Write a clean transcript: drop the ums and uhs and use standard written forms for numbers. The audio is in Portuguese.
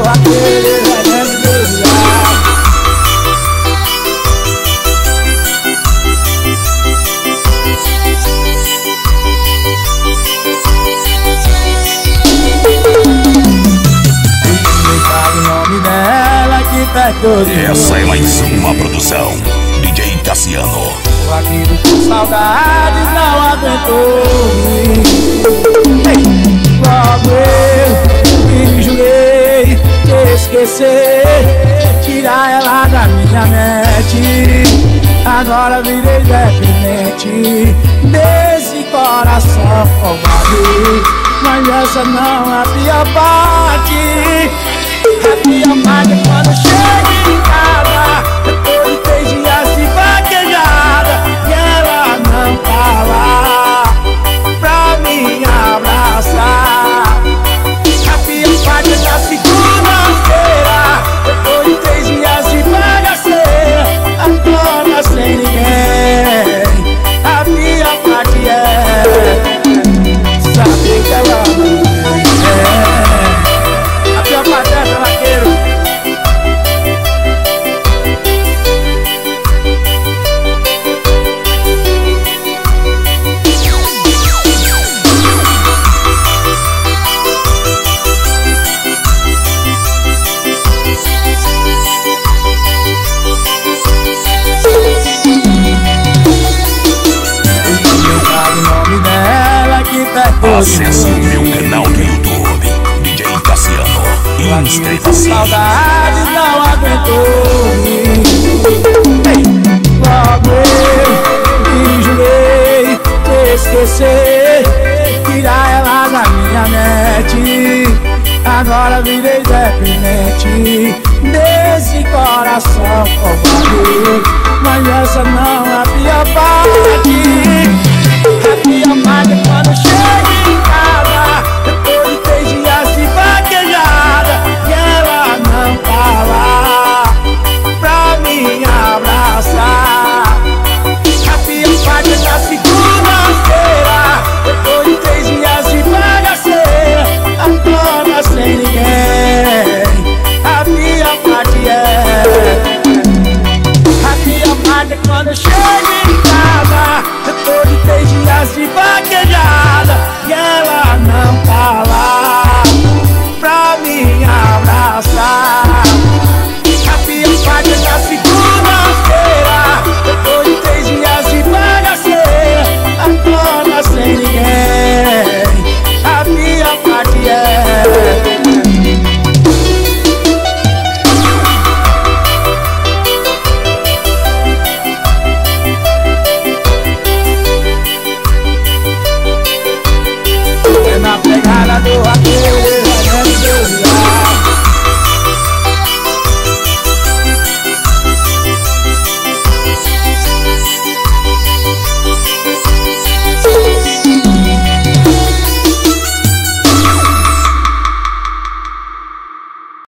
aquele veneno brilhar. Ninguém sabe o nome dela que perto de Essa é mais uma produção DJ Cassiano. o amigo com saudades não aguentou. Logo eu me jurei de esquecer, tirar ela da minha mente. Agora virei dependente desse coração covarde. Mas essa não é a pior parte. A pior parte é quando chego em casa, depois de 3 dias de vaquejada, e ela não tá lá pra me abraçar. A pior parte é da segunda-feira, depois de 3 dias de bagaceira, agora sem ninguém. A pior parte é saber que ela não é. A pior parte é essa, vaqueiro. Acesse o meu canal do YouTube, DJ Cassiano, e inscreva-se. Saudades não aguentou. Logo eu me jurei de esquecer, tirar ela da minha mente. Agora virei dependente desse coração covarde. Mas essa não é a pior parte. A pior parte é quando chego em casa, depois de 3 dias de vaquejada, e ela não tá lá pra me abraçar. A pior parte é da segunda-feira, depois de 3 dias de bagaceira, agora sem ninguém. A pior parte é. A pior parte é quando chego em casa, depois de 3 dias de vaquejada, e ela não tá lá pra me abraçar. A pior parte é da segunda.